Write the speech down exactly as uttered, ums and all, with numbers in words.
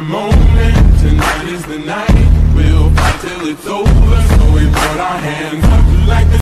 the moment, tonight is the night. We'll fight till it's over, so we put our hands up like the